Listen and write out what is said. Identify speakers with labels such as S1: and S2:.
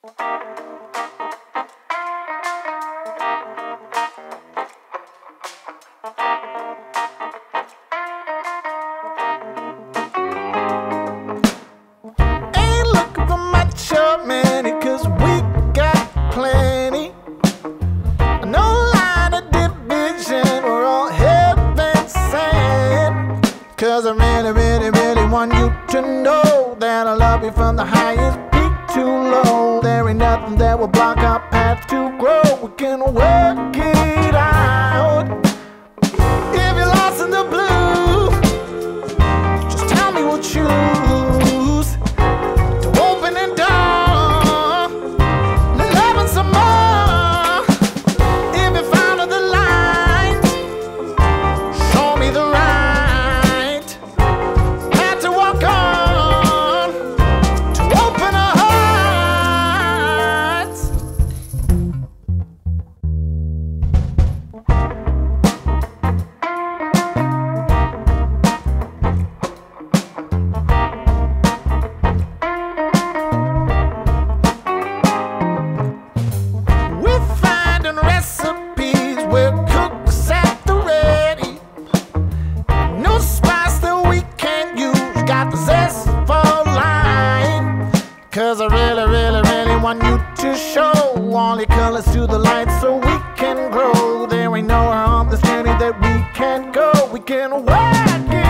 S1: Ain't looking for much of many, 'cause we got plenty. No line of division, we're all heaven sent. 'Cause I really, really, really want you to know that I love you from the highest peak to low. There ain't nothing that will block our path to grow. We can work it out. If you're lost in the blue, just tell me we'll choose to open the door, loving some more. If you found the light, show me the right path to walk on, to open our hearts. We're finding recipes where cooks at the ready. No spice that we can't use, got the zest for life. 'Cause I really, really, really want you to show all your colors to the light so we can grow. There ain't nowhere on this journey that we can't go. We can work it